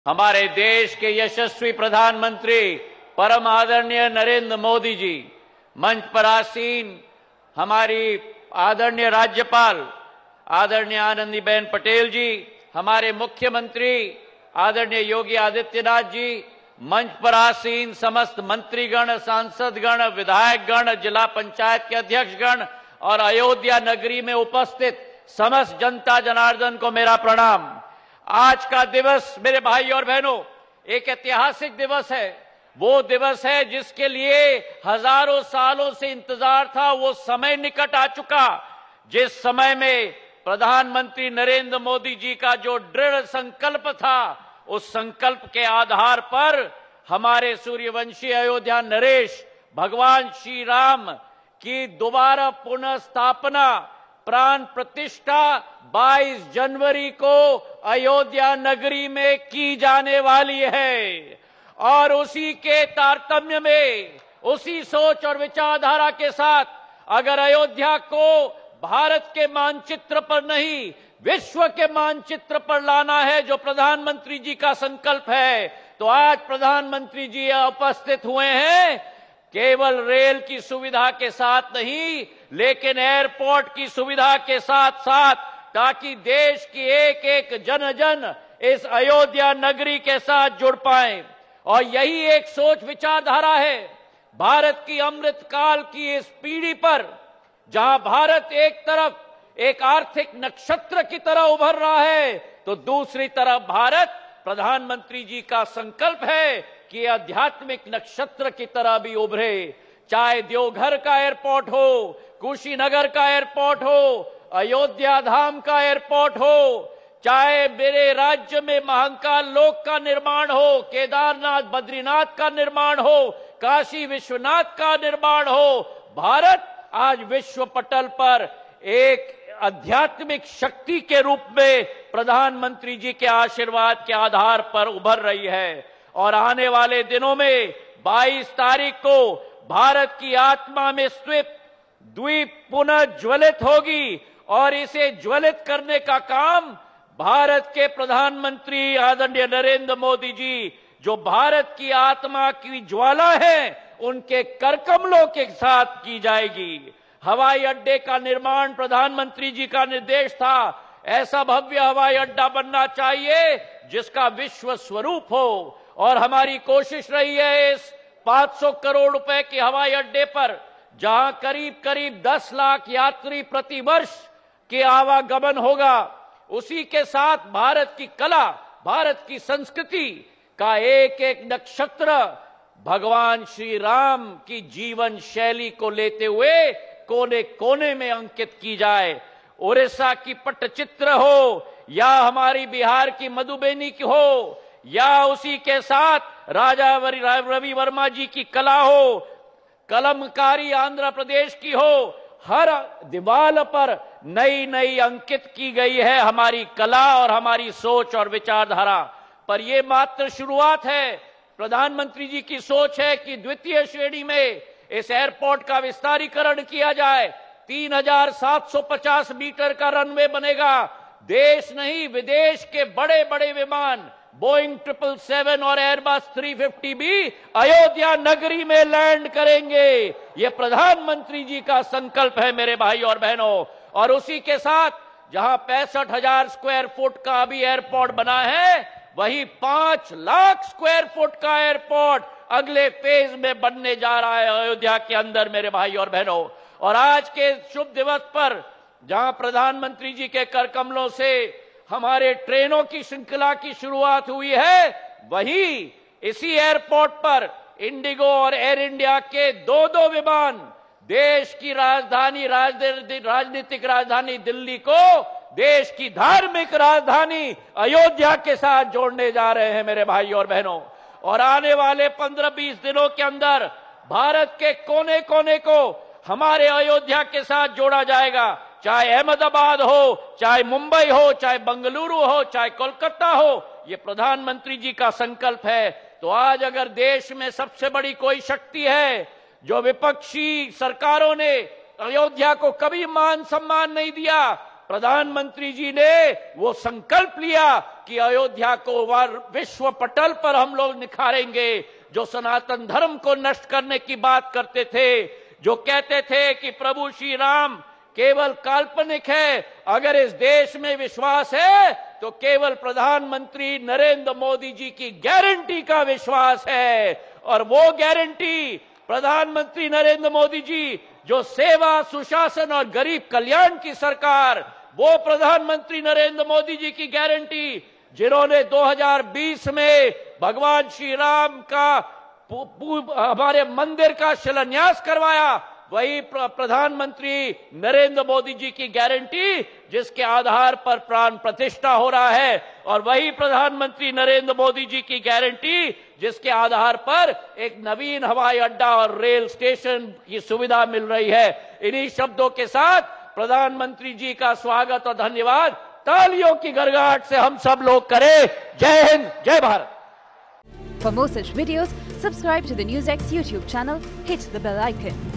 हमारे देश के यशस्वी प्रधानमंत्री परम आदरणीय नरेंद्र मोदी जी, मंच पर आसीन हमारी आदरणीय राज्यपाल आदरणीय आनंदीबेन पटेल जी, हमारे मुख्यमंत्री आदरणीय योगी आदित्यनाथ जी, मंच पर आसीन समस्त मंत्रीगण, सांसदगण, विधायकगण, जिला पंचायत के अध्यक्षगण और अयोध्या नगरी में उपस्थित समस्त जनता जनार्दन को मेरा प्रणाम। आज का दिवस मेरे भाई और बहनों एक ऐतिहासिक दिवस है। वो दिवस है जिसके लिए हजारों सालों से इंतजार था। वो समय निकट आ चुका जिस समय में प्रधानमंत्री नरेंद्र मोदी जी का जो दृढ़ संकल्प था, उस संकल्प के आधार पर हमारे सूर्यवंशी अयोध्या नरेश भगवान श्री राम की दोबारा पुनः स्थापना प्राण प्रतिष्ठा 22 जनवरी को अयोध्या नगरी में की जाने वाली है। और उसी के तारतम्य में, उसी सोच और विचारधारा के साथ अगर अयोध्या को भारत के मानचित्र पर नहीं, विश्व के मानचित्र पर लाना है, जो प्रधानमंत्री जी का संकल्प है, तो आज प्रधानमंत्री जी उपस्थित हुए हैं केवल रेल की सुविधा के साथ नहीं, लेकिन एयरपोर्ट की सुविधा के साथ साथ, ताकि देश की एक एक जन जन इस अयोध्या नगरी के साथ जुड़ पाए। और यही एक सोच विचारधारा है भारत की अमृत काल की इस पीढ़ी पर, जहां भारत एक तरफ एक आर्थिक नक्षत्र की तरह उभर रहा है, तो दूसरी तरफ भारत प्रधानमंत्री जी का संकल्प है कि आध्यात्मिक नक्षत्र की तरह भी उभरे। चाहे देवघर का एयरपोर्ट हो, कुशीनगर का एयरपोर्ट हो, अयोध्या धाम का एयरपोर्ट हो, चाहे मेरे राज्य में महाकाल लोक का निर्माण हो, केदारनाथ बद्रीनाथ का निर्माण हो, काशी विश्वनाथ का निर्माण हो, भारत आज विश्व पटल पर एक आध्यात्मिक शक्ति के रूप में प्रधानमंत्री जी के आशीर्वाद के आधार पर उभर रही है। और आने वाले दिनों में 22 तारीख को भारत की आत्मा में स्थित द्वीप पुनः ज्वलित होगी और इसे ज्वलित करने का काम भारत के प्रधानमंत्री आदरणीय नरेंद्र मोदी जी, जो भारत की आत्मा की ज्वाला है, उनके करकमलों के साथ की जाएगी। हवाई अड्डे का निर्माण प्रधानमंत्री जी का निर्देश था। ऐसा भव्य हवाई अड्डा बनना चाहिए जिसका विश्व स्वरूप हो। और हमारी कोशिश रही है इस 500 करोड़ रुपए के हवाई अड्डे पर, जहां करीब करीब 10 लाख यात्री प्रति वर्ष के आवागमन होगा, उसी के साथ भारत की कला, भारत की संस्कृति का एक एक नक्षत्र भगवान श्री राम की जीवन शैली को लेते हुए कोने कोने में अंकित की जाए। उड़ीसा की पट्टचित्र हो या हमारी बिहार की मधुबनी की हो, या उसी के साथ राजा रवि वर्मा जी की कला हो, कलमकारी आंध्र प्रदेश की हो, हर दीवार पर नई नई अंकित की गई है हमारी कला और हमारी सोच और विचारधारा। पर यह मात्र शुरुआत है। प्रधानमंत्री जी की सोच है कि द्वितीय श्रेणी में इस एयरपोर्ट का विस्तारीकरण किया जाए। 3750 मीटर का रनवे बनेगा। देश नहीं, विदेश के बड़े बड़े विमान बोइंग 777 और एयरबस 350 भी अयोध्या नगरी में लैंड करेंगे। ये प्रधानमंत्री जी का संकल्प है मेरे भाई और बहनों। और उसी के साथ जहां 65,000 स्क्वायर फुट का अभी एयरपोर्ट बना है, वही 5 लाख स्क्वायर फुट का एयरपोर्ट अगले फेज में बनने जा रहा है अयोध्या के अंदर मेरे भाई और बहनों। और आज के शुभ दिवस पर जहां प्रधानमंत्री जी के करकमलों से हमारे ट्रेनों की श्रृंखला की शुरुआत हुई है, वही इसी एयरपोर्ट पर इंडिगो और एयर इंडिया के दो विमान देश की राजधानी, राजनीतिक राजधानी दिल्ली को देश की धार्मिक राजधानी अयोध्या के साथ जोड़ने जा रहे हैं मेरे भाई और बहनों। और आने वाले 15-20 दिनों के अंदर भारत के कोने कोने को हमारे अयोध्या के साथ जोड़ा जाएगा। चाहे अहमदाबाद हो, चाहे मुंबई हो, चाहे बेंगलुरु हो, चाहे कोलकाता हो, ये प्रधानमंत्री जी का संकल्प है। तो आज अगर देश में सबसे बड़ी कोई शक्ति है, जो विपक्षी सरकारों ने अयोध्या को कभी मान सम्मान नहीं दिया, प्रधानमंत्री जी ने वो संकल्प लिया कि अयोध्या को विश्व पटल पर हम लोग निखारेंगे। जो सनातन धर्म को नष्ट करने की बात करते थे, जो कहते थे कि प्रभु श्री राम केवल काल्पनिक है, अगर इस देश में विश्वास है तो केवल प्रधानमंत्री नरेंद्र मोदी जी की गारंटी का विश्वास है। और वो गारंटी प्रधानमंत्री नरेंद्र मोदी जी, जो सेवा, सुशासन और गरीब कल्याण की सरकार, वो प्रधानमंत्री नरेंद्र मोदी जी की गारंटी, जिन्होंने 2020 में भगवान श्री राम का हमारे मंदिर का शिलान्यास करवाया, वही प्रधानमंत्री नरेंद्र मोदी जी की गारंटी जिसके आधार पर प्राण प्रतिष्ठा हो रहा है, और वही प्रधानमंत्री नरेंद्र मोदी जी की गारंटी जिसके आधार पर एक नवीन हवाई अड्डा और रेल स्टेशन की सुविधा मिल रही है। इन्हीं शब्दों के साथ प्रधानमंत्री जी का स्वागत और धन्यवाद तालियों की गड़गड़ाहट से हम सब लोग करें। जय हिंद, जय Bharat. For more such videos, subscribe to the NewsX YouTube channel, hit the bell icon.